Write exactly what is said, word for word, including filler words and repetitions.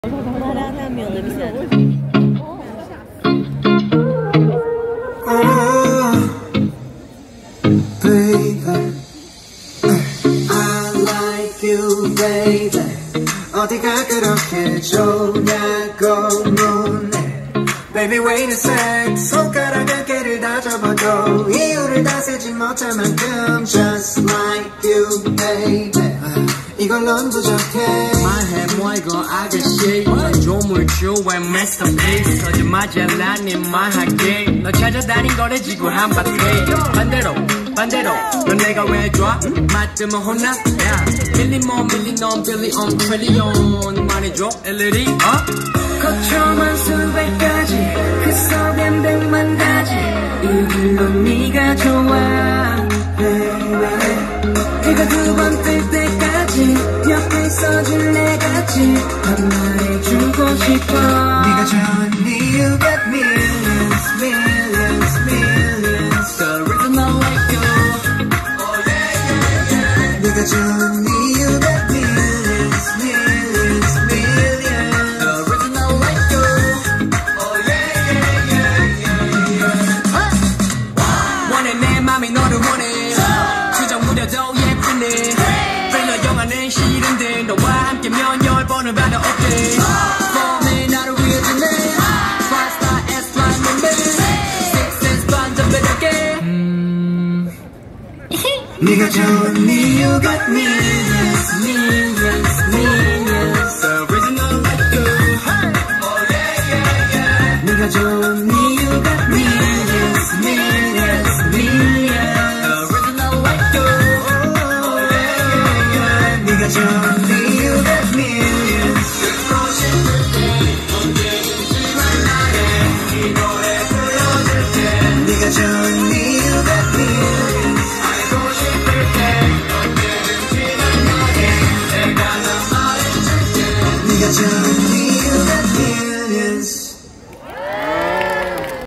사랑하면 냄새. Baby, 어디가 그렇게 좋냐고 묻네. Baby wait a sec, 손가락 한 개를 다 접어도 이유를 다 세지 못할 만큼 Just like you baby, 이걸론 부족해. 말해 뭐 이거 아가씨 조물주의 masterpiece 거짓말이야 난 말할게. 너 찾아다닌 거래 지구 한 바퀴 반대로 반대로 넌 내가 왜 좋아? 맞으면 혼나? 야 밀린 뭐 밀린 넌 빌리언 트릴리언 말해줘 일일이 어? 거쳐만 수백 가지 그 속엔 백만 가지 이 길로 네가 좋아 baby. 해가 두 번 뜰 때까지 옆에 있어줄 내같이 한 말해주고 싶어. 네가 좋으니 you got millions millions millions The reason I like you oh yeah yeah yeah. 네가 좋으니 you got millions millions millions The reason I like you oh yeah yeah yeah yeah yeah. 원해 내 맘이 너를 원해 수정 무려도 예쁘네 필러 영화는 싫은데 너와 함께면 열 번을 받아 어때 봄에 나를 위해 주네 Five star S like my man Six sense 반전 매력에 음 네가 좋으니 you got millions millions millions The reason I like you oh yeah yeah yeah. 네가 좋으니 you got millions millions millions The reason I like you oh yeah yeah yeah. 네가 좋으니 you got millions 듣고 싶을 때 언제든지 만나게 이 노래 불러줄게 네가 좋으니 you got millions 알고 싶을 때 언제든지 만나게 내가 난 말해줄게 네가 좋으니